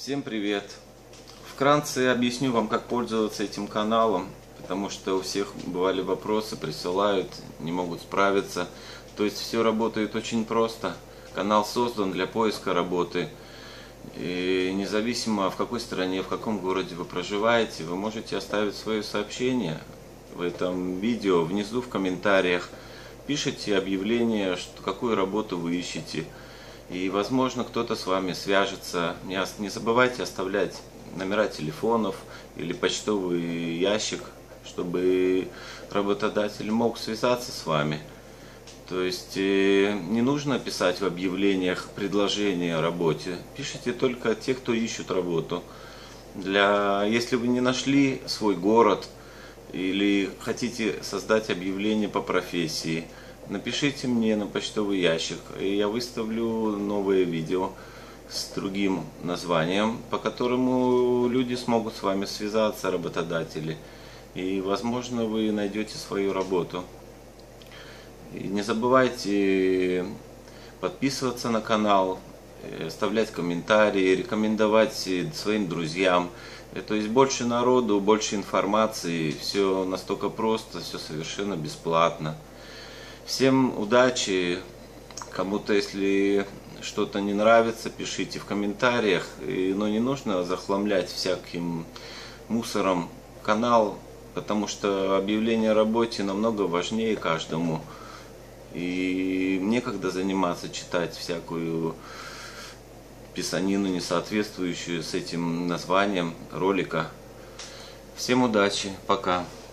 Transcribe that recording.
Всем привет! Вкратце объясню вам, как пользоваться этим каналом, потому что у всех бывали вопросы, присылают, не могут справиться. То есть все работает очень просто. Канал создан для поиска работы. И независимо в какой стране, в каком городе вы проживаете, вы можете оставить свое сообщение в этом видео внизу в комментариях. Пишите объявление, какую работу вы ищете. И, возможно, кто-то с вами свяжется. Не забывайте оставлять номера телефонов или почтовый ящик, чтобы работодатель мог связаться с вами. То есть не нужно писать в объявлениях предложения о работе. Пишите только те, кто ищут работу. Если вы не нашли свой город или хотите создать объявление по профессии, напишите мне на почтовый ящик, и я выставлю новое видео с другим названием, по которому люди смогут с вами связаться, работодатели, и, возможно, вы найдете свою работу. И не забывайте подписываться на канал, оставлять комментарии, рекомендовать своим друзьям. То есть больше народу, больше информации, все настолько просто, все совершенно бесплатно. Всем удачи! Кому-то, если что-то не нравится, пишите в комментариях. Но не нужно захламлять всяким мусором канал, потому что объявление о работе намного важнее каждому. И некогда заниматься, читать всякую писанину, не соответствующую с этим названием ролика. Всем удачи, пока!